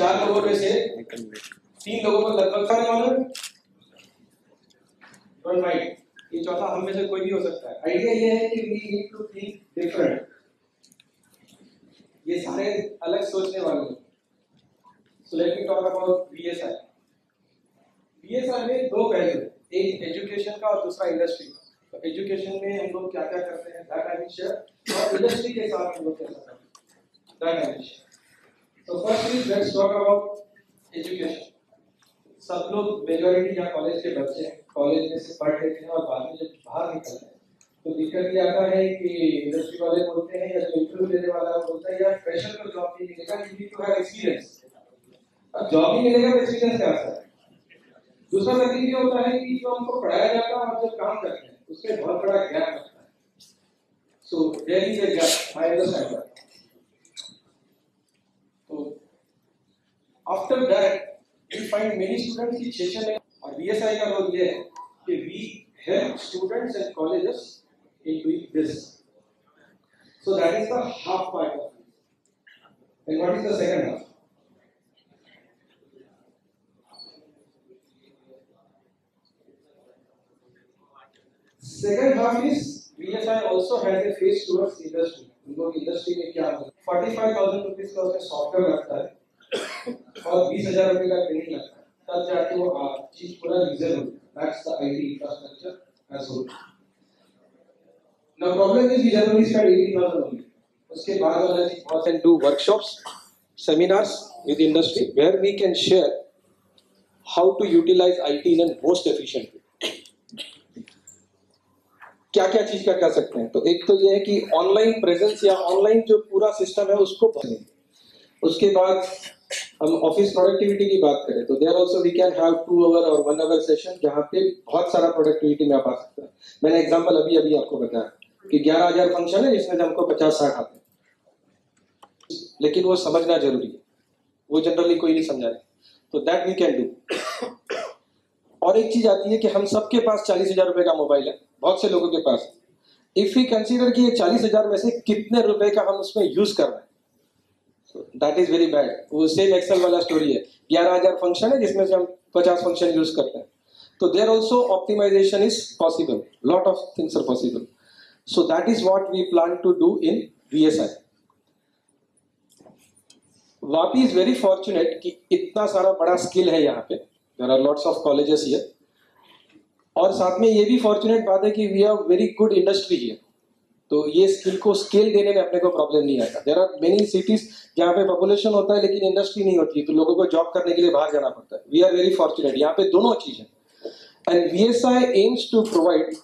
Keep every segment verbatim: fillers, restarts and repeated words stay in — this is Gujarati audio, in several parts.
चार लोगों में से तीन लोगों को लगभग सारे मालूम है, ये चौथा हम में से कोई भी हो सकता है। आइडिया ये है कि we need to think different, ये सारे अलग सोचने वाले हैं। So let me talk about BSI. BSI में दो पहलू, एक एजुकेशन का और दूसरा इंडस्ट्री का। तो एजुकेशन में हम लोग क्या क्या करते हैं दैट आई विल शेयर, और इंडस्ट्री के साथ हम लोग क्या करते हैं दैट आई विल शेयर। तो first is let's talk about education. सब लोग मेजॉरिटी या कॉलेज के बच्चे कॉलेज में से पढ़ लेते हैं और बाद में जब बाहर निकलते हैं तो दिक्कत ये आता है कि इंडस्ट्री वाले बोलते हैं या जो इंटरव्यू देने वाला बोलता है यार फ्रेशर को जॉब नहीं मिलेगा, you need to have experience. अब जॉब ही मिलेगा तो एक्सपीरियंस क्या आता है। दूसरा तकलीफ ये होता है कि जो हमको पढ़ाया जाता है और जो काम करते हैं उसमें बहुत बड़ा गैप लगता है। So there is a gap, I understand that. तो after that we find many students की सेशन है, और बीएसआई का रोल ये है कि we help students and colleges in doing this. So that is the half part of it. And what is the second half? Second half is B S I also has a face towards industry. उनको इंडस्ट्री में क्या होता है, forty-five thousand rupees का उसमें सॉफ्टवेयर लगता है और बीस हजार रुपए का ट्रेनिंग लगता है, तब जाके वो चीज पूरा यूजर होता है। That's the I T infrastructure as well. Now problem is we generally spend eighty thousand only. उसके बाद वाला चीज बहुत and do workshops, seminars with industry where we can share how to utilize I T in a most efficient way. क्या क्या चीज का कर सकते हैं। तो एक तो ये है कि ऑनलाइन प्रेजेंस या ऑनलाइन जो पूरा सिस्टम है उसको बढ़ाएं। उसके बाद हम ऑफिस प्रोडक्टिविटी की बात करें तो there also we can have two hour और वन आवर सेशन जहां पे बहुत सारा प्रोडक्टिविटी में आप आ सकते हैं। मैंने एग्जांपल अभी अभी आपको बताया कि ग्यारह हज़ार फंक्शन है जिसमें हमको पचास साठ आते हैं, लेकिन वो समझना जरूरी है, वो जनरली कोई नहीं समझा है, तो दैट वी कैन डू। और एक चीज आती है कि हम सबके पास चालीस हजार रुपए का मोबाइल है, बहुत से लोगों के पास। इफ वी कंसीडर कि ये चालीस हजार में से कितने रुपए का हम उसमें यूज कर रहे हैं, दैट इज वेरी बैड। वो सेम एक्सेल वाला स्टोरी है, ग्यारह हजार फंक्शन है जिसमें से हम पचास फंक्शन यूज करते हैं। तो there also optimization is possible, lot of things are possible. So that is what we plan to do in BSI. Vapi is very fortunate कि इतना सारा बड़ा स्किल है यहाँ पे, there are lots of colleges here, और साथ में ये भी फॉर्चुनेट बात है कि we have very good industry here. तो ये स्किल को स्केल देने में अपने को प्रॉब्लम नहीं आता। देयर आर मेनी सिटीज जहाँ पे पॉपुलेशन होता है लेकिन इंडस्ट्री नहीं होती है, तो लोगों को जॉब करने के लिए बाहर जाना पड़ता है। वी आर वेरी फॉर्चुनेट, यहाँ पे दोनों चीज है। And BSI aims to provide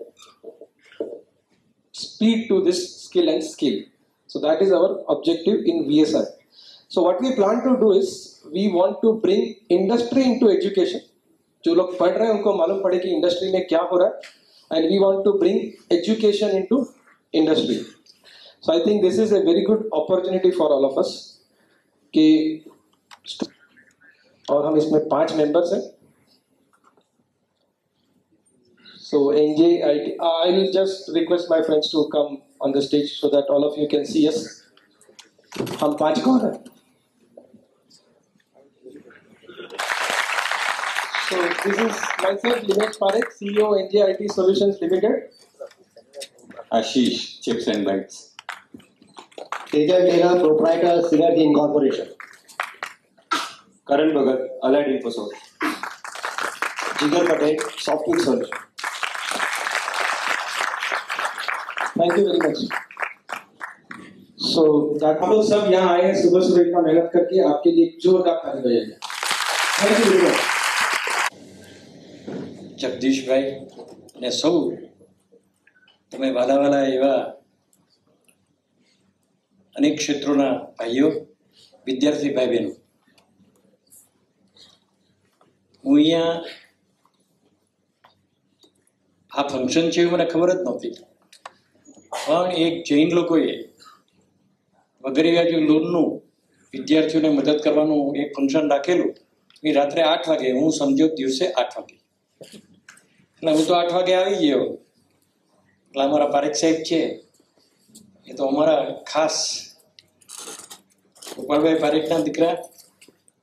speed to this skill and skill, so that is our objective in BSI. So what we plan to do is we want to bring industry into education. जो लोग पढ़ रहे हैं उनको मालूम पड़े कि इंडस्ट्री में क्या हो रहा है, and we want to bring education into industry. So I think this is a very good opportunity for all of us कि, और हम इसमें पांच मेंबर्स हैं। So N J I T, I will just request my friends to come on the stage so that all of you can see us. हम पांच कौन हैं? So this is myself, Dinesh Parekh, C E O N J I T Solutions Limited. Ashish, Chips and Bites. Tejan Taylor, Proprietor, Synergy Incorporation. Karan Bhagat, Allied InfoSoft. Jigar Patel, Software Solution. Thank you very much. So that हम लोग सब यहाँ आए हैं सुबह सुबह इतना मेहनत करके, आपके लिए जोरदार ताली बजाइए। Thank you very much. Jagdish भाई ने सौ તમે વાલા વાલા એવા અનેક ક્ષેત્રોના ભાઈઓ, વિદ્યાર્થી ભાઈ બહેનો, હું અહીંયા આ ફંક્શન છે મને ખબર જ નહોતી, પણ એક જૈન લોકોએ વગેરે વ્યાજુ લોનનું વિદ્યાર્થીઓને મદદ કરવાનું એક ફંક્શન રાખેલું, એ રાત્રે આઠ વાગે, હું સમજો દિવસે આઠ વાગે, એટલે હું તો આઠ વાગે આવી ગયો। એટલે અમારા પારેખ સાહેબ છે એ તો અમારા ખાસ ગોપાલભાઈ પારેખના દીકરા,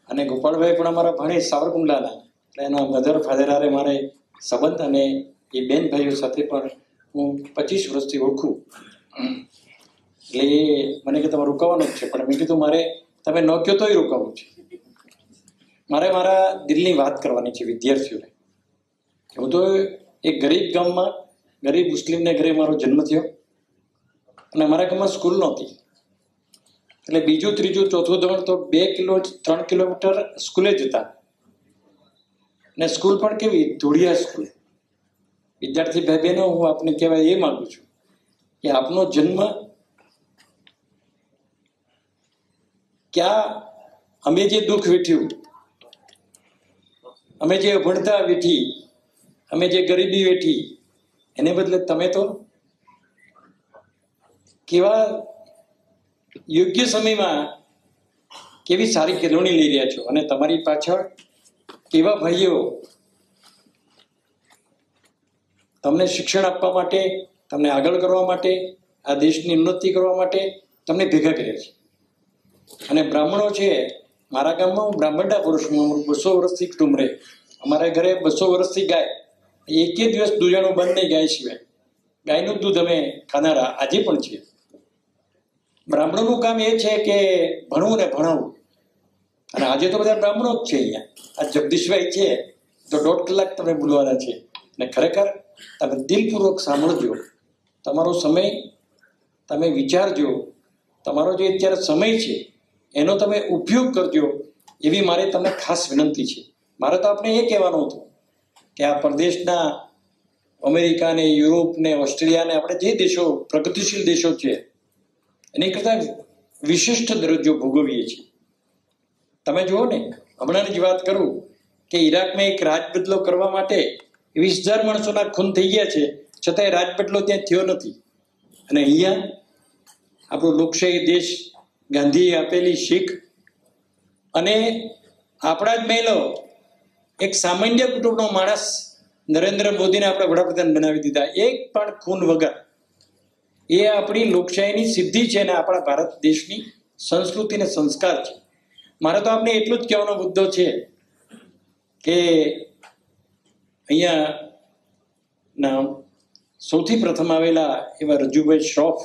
અને ગોપાલભાઈ પણ અમારા ભણે સાવરકુંડલાના, એટલે એના મધર ફાધર હારે મારે સંબંધ, અને એ બેન ભાઈઓ સાથે પણ હું પચીસ વર્ષથી ઓળખું. એટલે એ મને કે તમારે રોકાવાનું જ છે, પણ મેં કીધું મારે તમે ન કહો તોય રોકાવું છે. મારે મારા દિલની વાત કરવાની છે વિદ્યાર્થીઓને. હું તો એક ગરીબ ગામમાં ગરીબ મુસ્લિમને ઘરે મારો જન્મ થયો, અને અમારા ગામમાં સ્કૂલ નહોતી. એટલે બીજું ત્રીજું ચોથું ધોરણ તો બે કિલો ત્રણ કિલોમીટર સ્કૂલે જતા, ને સ્કૂલ પણ કેવી ધૂળિયા સ્કૂલ. વિદ્યાર્થી ભાઈ બહેનો, હું આપને કહેવાય એ માંગુ છું કે આપનો જન્મ ક્યાં, અમે જે દુઃખ વેઠ્યું, અમે જે અભણતા વેઠી, અમે જે ગરીબી વેઠી, એને બદલે તમે તો કેવા યોગ્ય સમયમાં કેવી સારી કેળવણી લઈ રહ્યા છો, અને તમારી પાછળ કેવા ભાઈઓ તમને શિક્ષણ આપવા માટે, તમને આગળ કરવા માટે, આ દેશની ઉન્નતિ કરવા માટે તમને ભેગા કર્યા છે. અને બ્રાહ્મણો છે, મારા ગામમાં હું બ્રાહ્મણના પુરુષમાં બસો વર્ષથી ઉંમરે, અમારા ઘરે બસો વર્ષથી ગાય, એકે દિવસ દૂધાણું બંધ નહીં ગાય સિવાય. ગાયનું દૂધ અમે ખાનારા આજે પણ છીએ. બ્રાહ્મણોનું કામ એ છે કે ભણવું ને ભણાવવું, અને આજે તો બધા બ્રાહ્મણો જ છે. અહીંયા આ જગદીશભાઈ છે તો દોઢ કલાક તમે બોલવાના છે, અને ખરેખર તમે દિલપૂર્વક સાંભળજો, તમારો સમય તમે વિચારજો, તમારો જે અત્યારે સમય છે એનો તમે ઉપયોગ કરજો, એવી મારે તમને ખાસ વિનંતી છે. મારે તો આપણે એ કહેવાનું હતું કે આ પરદેશના અમેરિકા ને યુરોપ ને ઓસ્ટ્રેલિયા ને આપણે જે દેશો પ્રગતિશીલ દેશો છે એની કરતાં વિશિષ્ટ દરજ્જો ભોગવીએ છીએ. તમે જુઓ ને, હમણાંની જ વાત કરું કે ઈરાકમાં એક રાજ બદલો કરવા માટે વીસ હજાર માણસોના ખૂન થઈ ગયા છે, છતાંય રાજ બદલો ત્યાં થયો નથી. અને અહીંયા આપણો લોકશાહી દેશ, ગાંધીએ આપેલી શીખ, અને આપણા જ મહિલો, એક સામાન્ય કુટુંબનો માણસ નરેન્દ્ર મોદીને આપણે વડાપ્રધાન બનાવી દીધા એક પણ ખૂન વગર. એ આપણી લોકશાહીની સિદ્ધિ છે અને આપણા ભારત દેશની સંસ્કૃતિ અને સંસ્કાર છે. મારે તો આપણે એટલું જ કહેવાનો મુદ્દો છે કે અહીંયા ના સૌથી પ્રથમ આવેલા એવા રજુભાઈ શ્રોફ,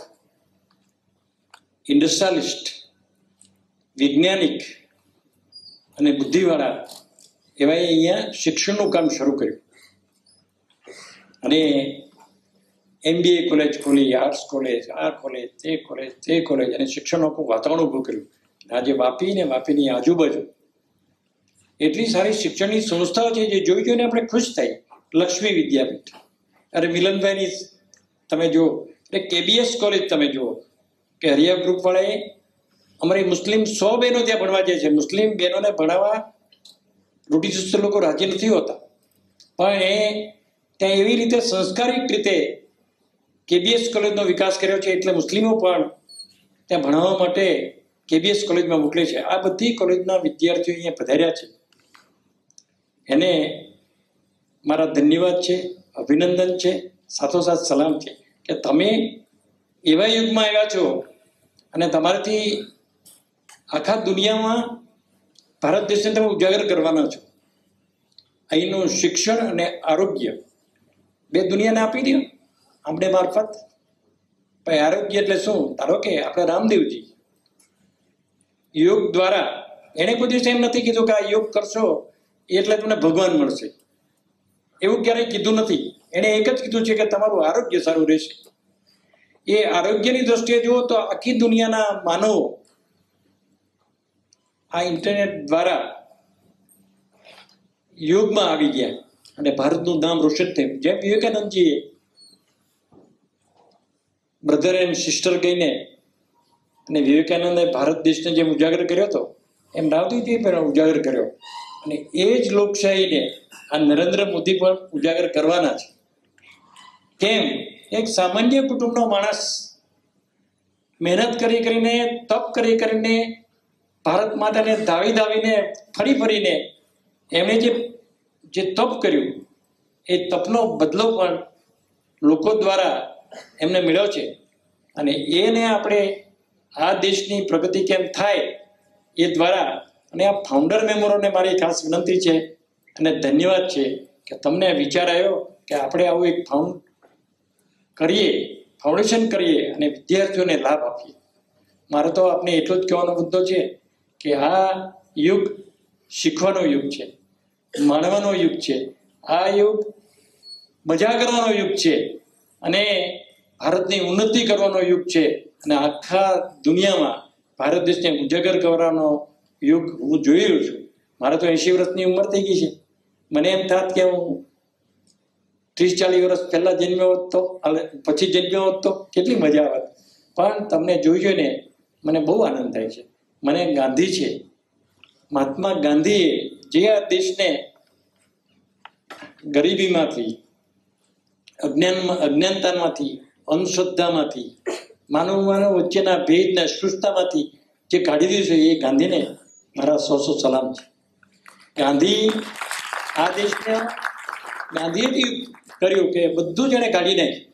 ઇન્ડસ્ટ્રીયાલિસ્ટ, વૈજ્ઞાનિક અને બુદ્ધિવાળા એવા અહીંયા શિક્ષણનું કામ શરૂ કર્યું, અને એમબીએ કોલેજ ખોલી, આર્ટ્સ કોલેજ, આ કોલેજ, તે કોલેજ, તે કોલેજ, અને શિક્ષણનું આખું વાતાવરણ ઊભું કર્યું. આજે વાપી ને વાપીની આજુબાજુ એટલી સારી શિક્ષણની સંસ્થાઓ છે જે જોઈ જોઈને આપણે ખુશ થાય. લક્ષ્મી વિદ્યાપીઠ, અરે મિલનભાઈની તમે જુઓ, એટલે કેબીએસ કોલેજ તમે જુઓ કે હરિયા ગ્રુપ વાળાએ અમારી મુસ્લિમ સો બહેનો ત્યાં ભણવા જાય છે. મુસ્લિમ બહેનોને ભણાવવા રૂઢિચુસ્ત લોકો રાજી નથી હોતા, પણ એ ત્યાં એવી રીતે સંસ્કારિક રીતે કેબીએસ કોલેજનો વિકાસ કર્યો છે, એટલે મુસ્લિમો પણ ત્યાં ભણાવવા માટે કેબીએસ કોલેજમાં મોકલે છે. આ બધી કોલેજના વિદ્યાર્થીઓ અહીંયા પધાર્યા છે, એને મારા ધન્યવાદ છે, અભિનંદન છે, સાથોસાથ સલામ છે કે તમે એવા યુગમાં આવ્યા છો અને તમારાથી આખા દુનિયામાં ભારત દેશને તમે ઉજાગર કરવાના છો. અહીંનું શિક્ષણ અને આરોગ્ય બે દુનિયાને આપી દો આપણે મારફત. ભાઈ આરોગ્ય એટલે શું? ધારો કે આપણે રામદેવજી યોગ દ્વારા, એને કોઈ દિવસ એમ નથી કીધું કે આ યોગ કરશો એટલે તમને ભગવાન મળશે, એવું ક્યારેય કીધું નથી. એને એક જ કીધું છે કે તમારું આરોગ્ય સારું રહેશે. એ આરોગ્યની દ્રષ્ટિએ જુઓ તો આખી દુનિયાના માનવો આ ઇન્ટરનેટ દ્વારા યોગમાં આવી ગયા અને ભારતનું નામ રોશન થયું. જેમ વિવેકાનંદજીએ બ્રધર એન્ડ સિસ્ટર કહીને અને વિવેકાનંદે ભારત દેશને જેમ ઉજાગર કર્યો હતો, એમ રામદેવજીએ પણ ઉજાગર કર્યો, અને એ જ લોકશાહીને આ નરેન્દ્ર મોદી પણ ઉજાગર કરવાના છે. કેમ? એક સામાન્ય કુટુંબનો માણસ મહેનત કરી કરીને, તપ કરી કરીને, ભારત માતાને ધાવી ધાવીને, ફરી ફરીને એમણે જે જે તપ કર્યું, એ તપનો બદલો પણ લોકો દ્વારા એમને મળ્યો છે. અને એને આપણે આ દેશની પ્રગતિ કેમ થાય એ દ્વારા અને આ ફાઉન્ડર મેમ્બરોને મારી ખાસ વિનંતી છે અને ધન્યવાદ છે કે તમને વિચાર આવ્યો કે આપણે આવું એક ફાઉન્ડ કરીએ, ફાઉન્ડેશન કરીએ અને વિદ્યાર્થીઓને લાભ આપીએ. મારે તો આપને એટલો જ કહેવાનો મુદ્દો છે કે આ યુગ શીખવાનો યુગ છે, માણવાનો યુગ છે, આ યુગ મજા કરવાનો યુગ છે અને ભારતની ઉન્નતિ કરવાનો યુગ છે અને આખા દુનિયામાં ભારત દેશને ઉજાગર કરવાનો યુગ હું જોઈ રહ્યો છું. મારે તો એંશી વર્ષની ઉંમર થઈ ગઈ છે. મને એમ થાત કે હું ત્રીસ ચાલીસ વર્ષ પહેલા જન્મ્યો હોત તો, પછી જન્મ્યો હોત તો કેટલી મજા આવત. પણ તમને જોઈ જોઈને મને બહુ આનંદ થાય છે. મને ગાંધી છે, મહાત્મા ગાંધીએ જે આ દેશને ગરીબીમાંથી, અજ્ઞાનમાં અજ્ઞાનતામાંથી, અંધશ્રદ્ધામાંથી, માનવ માનવ વચ્ચેના ભેદને અસ્પૃશ્યતામાંથી જે કાઢી દીધું છે એ ગાંધીને મારા સો સો સલામ છે. ગાંધી આ દેશને ગાંધીએ કર્યું કે બધું જ એને કાઢી નાખ્યું.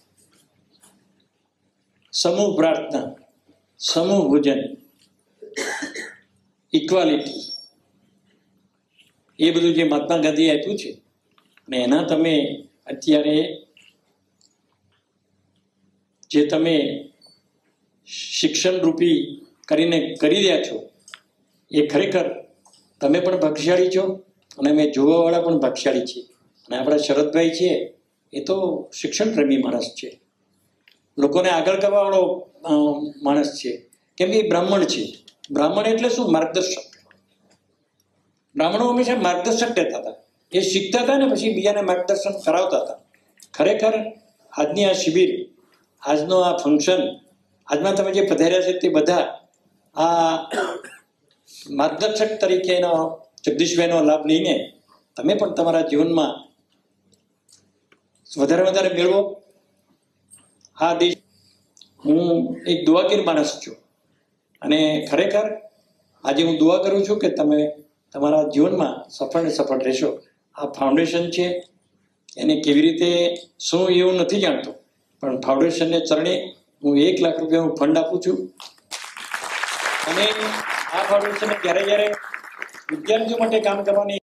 સમૂહ પ્રાર્થના, સમૂહ ભોજન, ઇક્વાલિટી, એ બધું જે મહાત્મા ગાંધીએ આપ્યું છે અને એના તમે અત્યારે જે તમે શિક્ષણ રૂપી કરીને કરી રહ્યા છો એ ખરેખર તમે પણ ભાગ્યશાળી છો અને અમે જોવાવાળા પણ ભાગ્યશાળી છીએ. અને આપણા શરદભાઈ છે એ તો શિક્ષણ પ્રેમી માણસ છે, લોકોને આગળ કરવાવાળો માણસ છે, કેમ કે એ બ્રાહ્મણ છે. બ્રાહ્મણ એટલે શું? માર્ગદર્શક. બ્રાહ્મણો હંમેશા માર્ગદર્શક રહેતા હતા, એ શીખતા હતા ને પછી બીજાને માર્ગદર્શન કરાવતા હતા. ખરેખર આજની આ શિબિર, આજનો આ ફંક્શન, આજમાં તમે જે પધાર્યા છે તે બધા આ માર્ગદર્શક તરીકેનો જગદીશભાઈનો લાભ લઈને તમે પણ તમારા જીવનમાં વધારે વધારે મેળવો. આ દેશ, હું એક દુઆગીર માણસ છું અને ખરેખર આજે હું દુઆ કરું છું કે તમે તમારા જીવનમાં સફળ ને સફળ રહેશો. આ ફાઉન્ડેશન છે એને કેવી રીતે શું એવું નથી જાણતો, પણ ફાઉન્ડેશનને ચરણે હું એક લાખ રૂપિયા હું ફંડ આપું છું અને આ ફાઉન્ડેશનને જ્યારે જ્યારે વિદ્યાર્થીઓ માટે કામ કરવાની